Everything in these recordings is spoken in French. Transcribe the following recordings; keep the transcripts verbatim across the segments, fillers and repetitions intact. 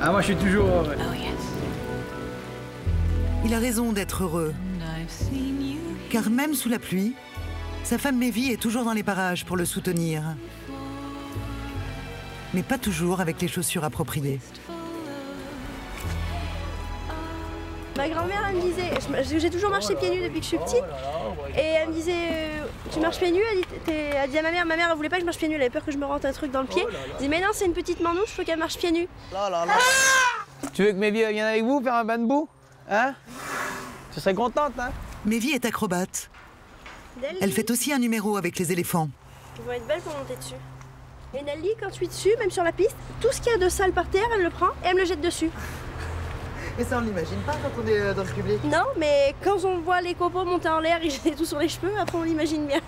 Ah, moi, je suis toujours heureux. Il a raison d'être heureux. Car même sous la pluie, sa femme Mévie est toujours dans les parages pour le soutenir. Mais pas toujours avec les chaussures appropriées. Ma grand-mère, elle me disait, j'ai toujours marché pieds nus depuis que je suis petite, et elle me disait, tu marches pieds nus, elle dit, elle dit à ma mère, ma mère elle voulait pas que je marche pieds nus, elle avait peur que je me rentre un truc dans le pied. Elle dit, mais non, c'est une petite manouche, faut qu'elle marche pieds nus. Là, là, là. Ah, tu veux que Mévie vienne avec vous faire un bain de boue? Hein? Tu serais contente, hein? Mévie est acrobate. Elle fait aussi un numéro avec les éléphants. Ils vont être belles pour monter dessus. Et Nelly, quand je suis dessus, même sur la piste, tout ce qu'il y a de sale par terre, elle le prend et elle me le jette dessus. Et ça, on ne l'imagine pas quand on est dans le public. Non, mais quand on voit les copeaux monter en l'air et jeter tout sur les cheveux, après on l'imagine bien.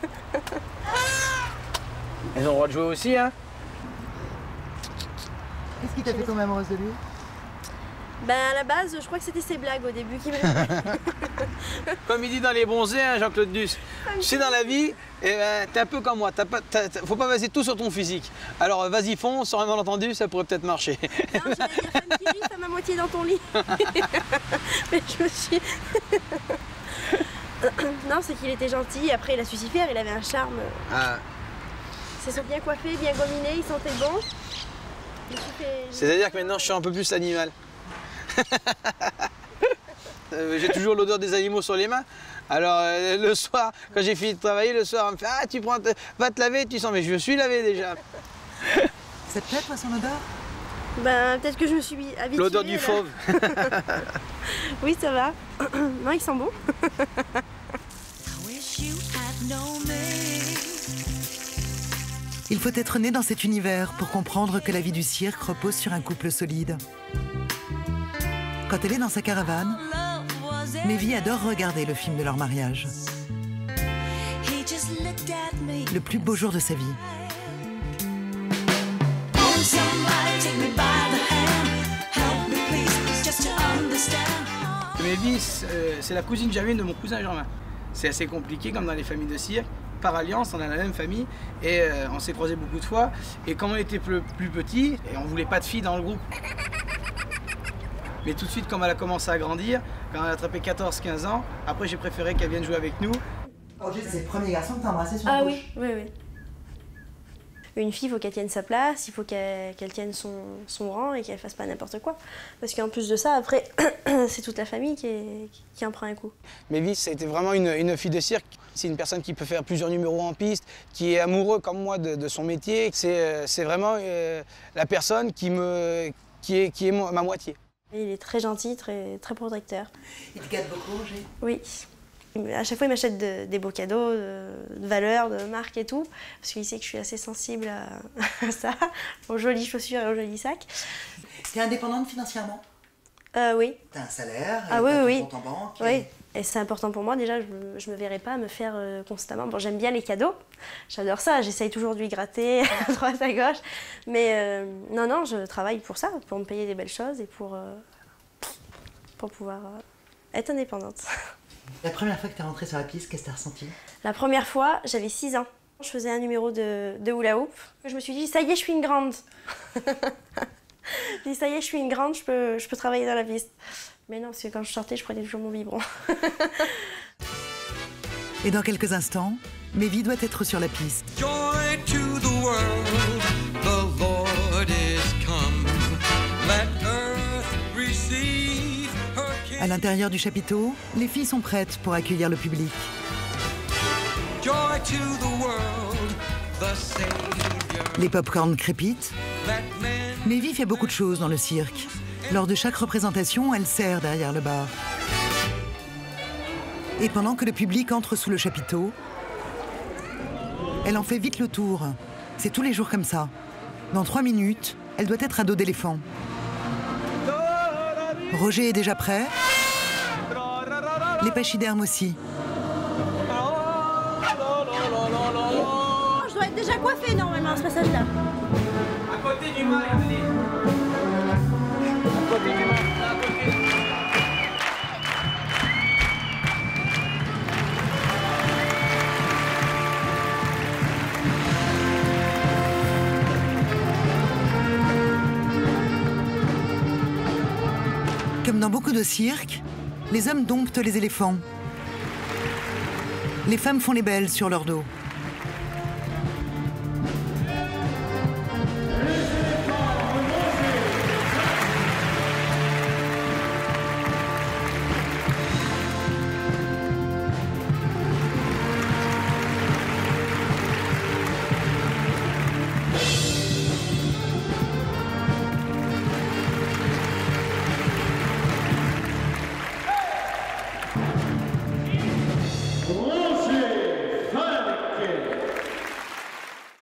Ils ont le droit de jouer aussi, hein? Qu'est-ce qui t'a fait tomber amoureuse de lui? Ben à la base, je crois que c'était ses blagues au début qui me... Comme il dit dans Les Bronzés, hein, Jean-Claude Duss. Tu sais, dans la vie, eh ben, t'es un peu comme moi. T'as pas, t'as, t'as, faut pas baser tout sur ton physique. Alors vas-y, fonce, sans un malentendu, ça pourrait peut-être marcher. Non, j'allais dire femme qui rit, femme à moitié dans ton lit. Mais je me suis... Non, c'est qu'il était gentil. Après, il a su s'y faire, il avait un charme. Ah. Ils se sont bien coiffés, bien gominés, ils sentaient bon. Fait... C'est-à-dire que maintenant, je suis un peu plus animal. J'ai toujours l'odeur des animaux sur les mains. Alors euh, le soir, quand j'ai fini de travailler, le soir, on me fait ah tu prends, te... va te laver, tu sens mais je me suis lavé déjà. Ça te plaît toi son odeur? Ben peut-être que je me suis habituée. L'odeur du là. Fauve. Oui ça va. Non il sent bon. Il faut être né dans cet univers pour comprendre que la vie du cirque repose sur un couple solide. Quand elle est dans sa caravane, Mévie adore regarder le film de leur mariage. Le plus beau jour de sa vie. Mévie, c'est la cousine germaine de mon cousin Germain. C'est assez compliqué comme dans les familles de cirque. Par alliance, on a la même famille et euh, on s'est croisés beaucoup de fois. Et comme on était plus, plus petits, et on voulait pas de filles dans le groupe. Mais tout de suite, comme elle a commencé à grandir, quand elle a attrapé quatorze quinze ans, après j'ai préféré qu'elle vienne jouer avec nous. Roger, c'est le premier garçon que t'as embrassé sur la ah, bouche. Ah oui, oui, oui. Une fille, il faut qu'elle tienne sa place, il faut qu'elle qu'elle tienne son, son rang et qu'elle fasse pas n'importe quoi. Parce qu'en plus de ça, après, c'est toute la famille qui, est, qui en prend un coup. Mévie, c'était vraiment une, une fille de cirque. C'est une personne qui peut faire plusieurs numéros en piste, qui est amoureux comme moi de, de son métier. C'est vraiment euh, la personne qui, me, qui, est, qui est ma moitié. Il est très gentil, très, très protecteur. Il te gâte beaucoup, Roger? Oui. À chaque fois, il m'achète de, des beaux cadeaux, de, de valeur, de marque et tout, parce qu'il sait que je suis assez sensible à, à ça, aux jolies chaussures et aux jolis sacs. T'es indépendante financièrement? euh, Oui. T'as un salaire, et ah, oui, t'as ton oui. compte en banque. Oui, et, et c'est important pour moi. Déjà, je ne me verrais pas me faire euh, constamment. Bon, j'aime bien les cadeaux, j'adore ça, j'essaye toujours de lui gratter à droite à gauche, mais euh, non, non, je travaille pour ça, pour me payer des belles choses et pour, euh, pour pouvoir euh, être indépendante. La première fois que tu es rentrée sur la piste, qu'est-ce que tu as ressenti? La première fois, j'avais six ans. Je faisais un numéro de, de hula hoop. Je me suis dit, ça y est, je suis une grande. Je me suis dit, ça y est, je suis une grande, je peux, je peux travailler dans la piste. Mais non, parce que quand je sortais, je prenais toujours mon biberon. Et dans quelques instants, Mévie doit être sur la piste. Joy to the world, the Lord is come. Let earth receive her king. À l'intérieur du chapiteau, les filles sont prêtes pour accueillir le public. Joy to the world, the Savior. Les pop-corns crépitent. Mévie fait beaucoup de choses dans le cirque. Lors de chaque représentation, elle sert derrière le bar. Et pendant que le public entre sous le chapiteau, elle en fait vite le tour. C'est tous les jours comme ça. Dans trois minutes, elle doit être à dos d'éléphant. Roger est déjà prêt. Les pachydermes aussi. Je dois être déjà coiffée normalement à ce passage-là. À côté du mât, regardez. À côté du mât, à côté. beaucoup de cirque, les hommes domptent les éléphants. Les femmes font les belles sur leur dos.